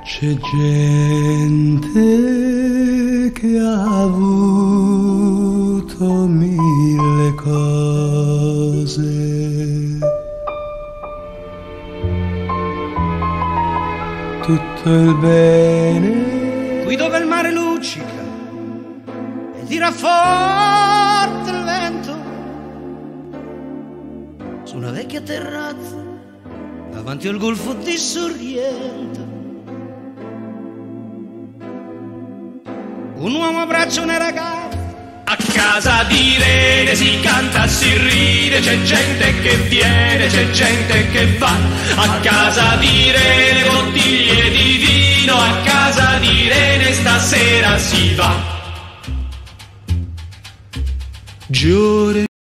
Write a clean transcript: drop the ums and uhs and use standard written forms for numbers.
C'è gente che ha avuto mille cose, tutto il bene qui dove il mare luccica e tira forte il vento, su una vecchia terrazza davanti al golfo di Sorrento. Un uomo abbraccia una ragazza. A casa di Rene si canta, si ride, c'è gente che viene, c'è gente che va. A casa di Rene bottiglie di vino, a casa di Rene stasera si va. Giure